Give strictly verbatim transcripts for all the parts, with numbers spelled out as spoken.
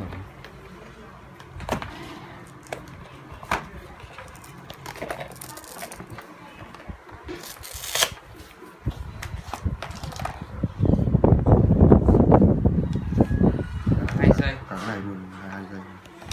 hai giây. Cả cái này luôn hai giây.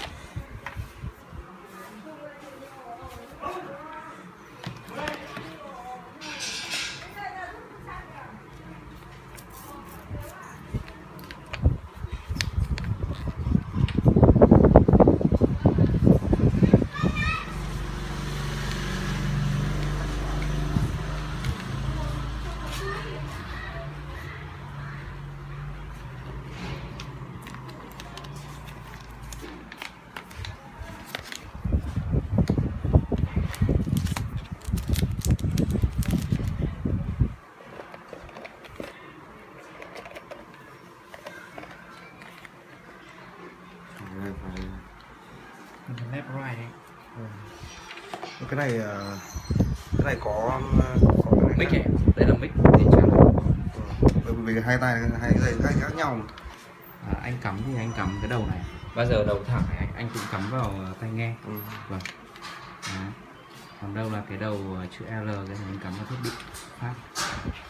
Left right đấy. Ừ. Cái này cái này có, có cái này Mic này, đây là mic để chắn. Ừ. Vì hai tay hai cái dây khác nhau. À, anh cắm thì anh cắm cái đầu này. Bao giờ đầu thẳng này anh, anh cũng cắm vào tai nghe. Ừ. Vâng. Đó. Còn đâu là cái đầu chữ L cái này anh cắm vào thiết bị khác.